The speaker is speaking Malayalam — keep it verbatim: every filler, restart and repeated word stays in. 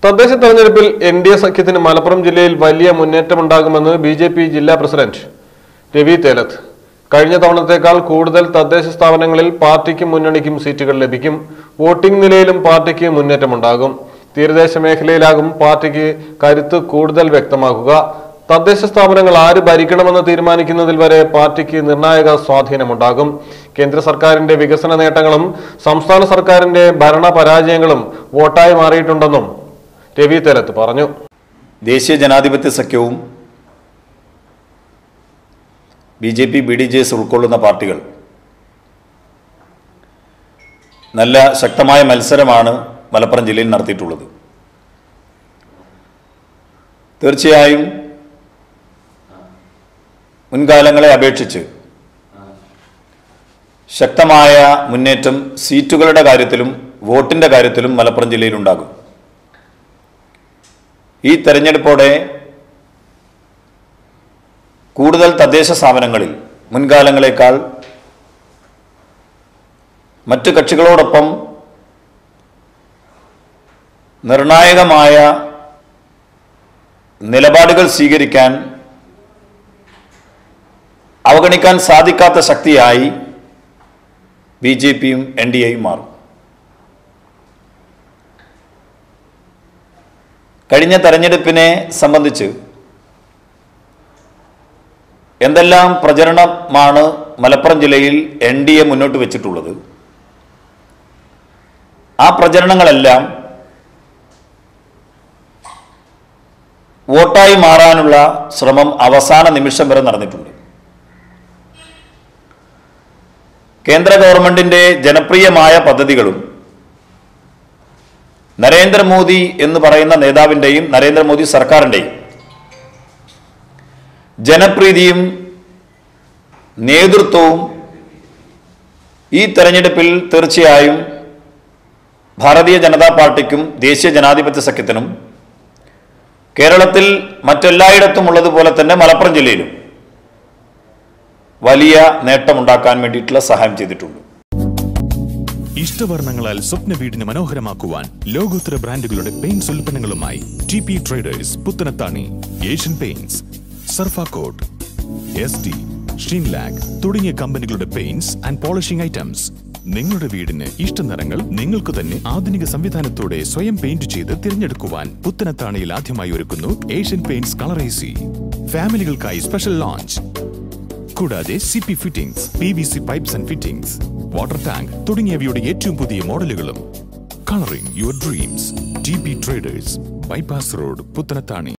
തദ്ദേശ തെരഞ്ഞെടുപ്പിൽ എൻ ഡി എ സഖ്യത്തിന് മലപ്പുറം ജില്ലയിൽ വലിയ മുന്നേറ്റമുണ്ടാകുമെന്ന് ബി ജെ പി ജില്ലാ പ്രസിഡന്റ് രവി തേലത്ത്. കഴിഞ്ഞ തവണത്തേക്കാൾ കൂടുതൽ തദ്ദേശ സ്ഥാപനങ്ങളിൽ പാർട്ടിക്കും മുന്നണിക്കും സീറ്റുകൾ ലഭിക്കും. വോട്ടിംഗ് നിലയിലും പാർട്ടിക്ക് മുന്നേറ്റമുണ്ടാകും. തീരദേശ മേഖലയിലാകും പാർട്ടിക്ക് കരുത്ത് കൂടുതൽ വ്യക്തമാക്കുക. തദ്ദേശ സ്ഥാപനങ്ങൾ ആര് ഭരിക്കണമെന്ന് തീരുമാനിക്കുന്നതിൽ വരെ പാർട്ടിക്ക് നിർണായക സ്വാധീനമുണ്ടാകും. കേന്ദ്ര സർക്കാരിന്റെ വികസന നേട്ടങ്ങളും സംസ്ഥാന സർക്കാരിന്റെ ഭരണ പരാജയങ്ങളും വോട്ടായി മാറിയിട്ടുണ്ടെന്നും രവി തേലത്ത് പറഞ്ഞു. ദേശീയ ജനാധിപത്യ സഖ്യവും B J P B D J S ഉൾക്കൊള്ളുന്ന പാർട്ടികൾ നല്ല ശക്തമായ മത്സരമാണ് മലപ്പുറം ജില്ലയിൽ നടത്തിയിട്ടുള്ളത്. തീർച്ചയായും മുൻകാലങ്ങളെ അപേക്ഷിച്ച് ശക്തമായ മുന്നേറ്റം സീറ്റുകളുടെ കാര്യത്തിലും വോട്ടിൻ്റെ കാര്യത്തിലും മലപ്പുറം ജില്ലയിലുണ്ടാകും. ഈ തെരഞ്ഞെടുപ്പോടെ കൂടുതൽ തദ്ദേശ സ്ഥാപനങ്ങളിൽ മുൻകാലങ്ങളെക്കാൾ മറ്റ് കക്ഷികളോടൊപ്പം നിർണായകമായ നിലപാടുകൾ സ്വീകരിക്കാൻ അവഗണിക്കാൻ സാധിക്കാത്ത ശക്തിയായി ബി ജെ പിയും എൻ ഡി എയും മാറും. കഴിഞ്ഞ തെരഞ്ഞെടുപ്പിനെ സംബന്ധിച്ച് എന്തെല്ലാം പ്രചരണമാണ് മലപ്പുറം ജില്ലയിൽ എൻ ഡി എ മുന്നോട്ട് വെച്ചിട്ടുള്ളത്? ആ പ്രചരണങ്ങളെല്ലാം വോട്ടായി മാറാനുള്ള ശ്രമം അവസാന നിമിഷം വരെ നടന്നിട്ടുണ്ട്. കേന്ദ്ര ഗവൺമെന്റിന്റെ ജനപ്രിയമായ പദ്ധതികളും നരേന്ദ്രമോദി എന്ന് പറയുന്ന നേതാവിൻ്റെയും നരേന്ദ്രമോദി സർക്കാരിൻ്റെയും ജനപ്രീതിയും നേതൃത്വവും ഈ തെരഞ്ഞെടുപ്പിൽ തീർച്ചയായും ഭാരതീയ ജനതാ പാർട്ടിക്കും ദേശീയ ജനാധിപത്യ സഖ്യത്തിനും കേരളത്തിൽ മറ്റെല്ലായിടത്തും ഉള്ളതുപോലെ തന്നെ മലപ്പുറം ജില്ലയിലും വലിയ നേട്ടമുണ്ടാക്കാൻ വേണ്ടിയിട്ടുള്ള സഹായം ചെയ്തിട്ടുണ്ട്. ഇഷ്ടവർണ്ണങ്ങളാൽ സ്വപ്ന വീടിന് മനോഹരമാക്കുവാൻ ലോകോത്തര ബ്രാൻഡുകളുടെ പെയിന്റ്സ് ഉൽപ്പന്നങ്ങളുമായി T P traders Puthanathani, Asian paints, Surfacoat, S D, Sheenlac തുടങ്ങിയ കമ്പനികളുടെ പെയിന്റ്സ് ആൻഡ് പോളിഷിംഗ് ഐറ്റംസ്. നിങ്ങളുടെ വീടിന് ഇഷ്ട നിറങ്ങൾ നിങ്ങൾക്ക് തന്നെ ആധുനിക സംവിധാനത്തോടെ സ്വയം പെയിന്റ് ചെയ്ത് തിരഞ്ഞെടുക്കുവാൻ പുത്തനത്താണിയിൽ ആദ്യമായി ഒരുക്കുന്നു Asian paints colour A C. ഫാമിലികൾക്കായി സ്പെഷ്യൽ ലോഞ്ച്. കൂടാതെ C P fittings, P V C pipes and fittings, water tank തുടങ്ങിയവയുടെ ഏറ്റവും പുതിയ മോഡലുകളും. Colouring your dreams. T P traders, bypass road, Puthanathani.